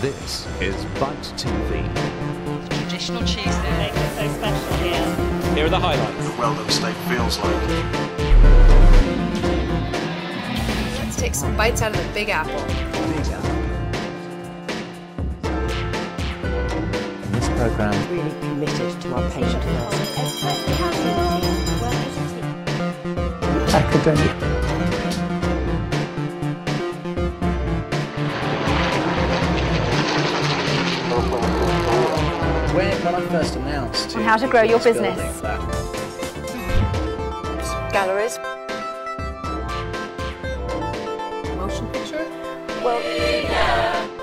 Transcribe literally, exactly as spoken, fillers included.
This is Bite T V. The traditional cheese that makes it so special here. Here are the highlights. The well-done steak feels like. Let's take some bites out of the Big Apple. Big Apple. This programme is really committed to our patient first. academic. When, when I first announced to how to grow your business. That, Galleries. Motion picture? Well,